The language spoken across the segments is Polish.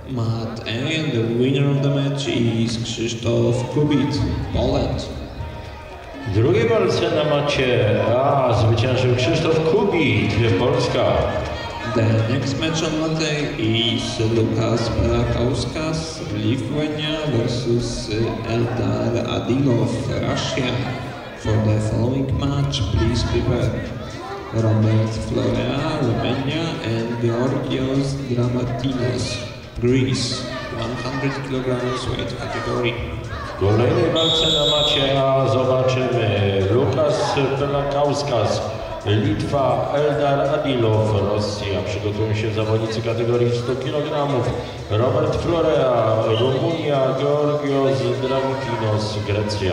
Mat A, and the winner of the match is Krzysztof Kubit, Poland. W drugiej walce na macie A zwyciężył Krzysztof Kubit, Polska. The next match on mat A is Lukas Pelakauskas, Lithuania versus Eldar Adilov, Russia. For the following match, please prepare Robert Florea, Romania, and Georgios Dramatinos, Greece, 100 kg weight category. W kolejnej walce na macie A zobaczymy Lukas Pelakauskas, Litwa, Eldar Adilov, Rosja. Przygotują się zawodnicy kategorii 100 kg. Robert Florea, Rumunia, Georgios Dramatinos, Grecja.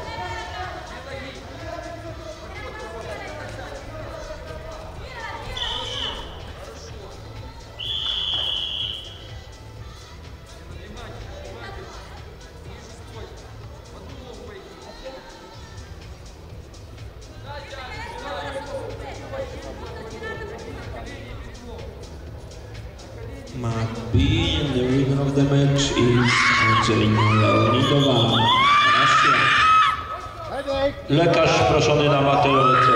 Mat B, and the winner of the match is Angelina Leonidova, Russia. Lekarz proszony na matę ONC.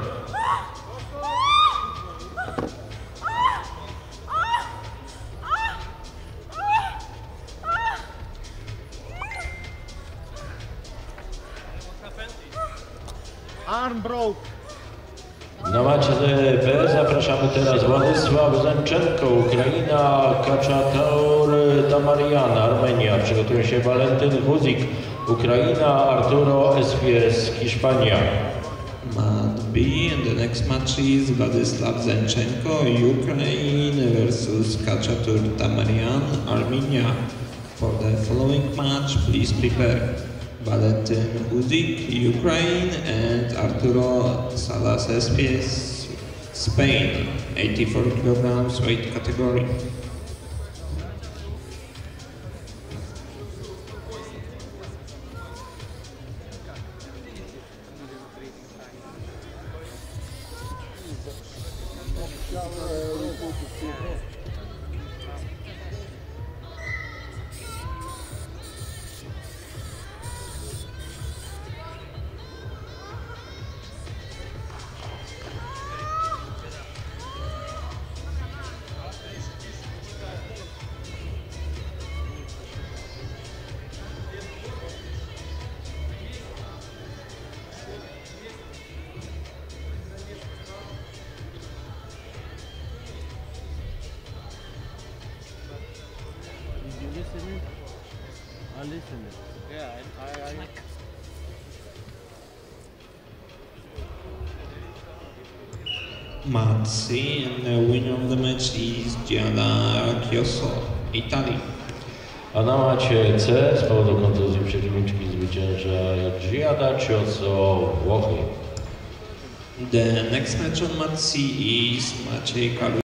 Arm broke. Na macie B zapraszamy teraz Władysław Zenczenko, Ukraina, Kaczator Tamarian, Armenia. Przygotują się Walentyn Huzik, Ukraina, Arturo Espies, Hiszpania. Mat B, and the next match is Władysław Zenchenko, Ukraine versus Kaczatur Tamarian, Armenia. For the following match, please prepare Valentyn Huzik, Ukraine, and Arturo Salas Espies, Spain, 84 kg weight category. I listened. Yeah, I Mat C, and the winner of the match is Gianna Chioso, Italy. A na macie C z powodu kontuzji przeciwniczki zwycięża Gianna Chioso, Włochy. The next match on mat C is Maciej Kalu.